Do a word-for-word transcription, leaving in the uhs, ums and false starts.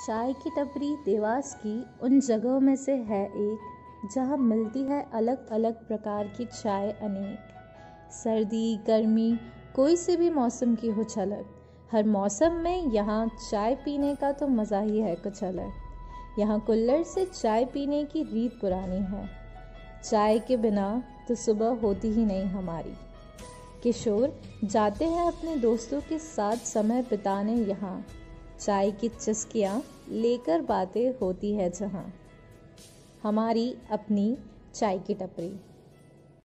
चाय की टपरी देवास की उन जगहों में से है एक जहाँ मिलती है अलग अलग प्रकार की चाय अनेक। सर्दी गर्मी कोई से भी मौसम की हो छलक, हर मौसम में यहाँ चाय पीने का तो मज़ा ही है कुछ अलग। यहाँ कुल्हड़ से चाय पीने की रीत पुरानी है, चाय के बिना तो सुबह होती ही नहीं हमारी। किशोर जाते हैं अपने दोस्तों के साथ समय बिताने यहाँ, चाय की चुस्कियाँ लेकर बातें होती है जहाँ। हमारी अपनी चाय की टपरी।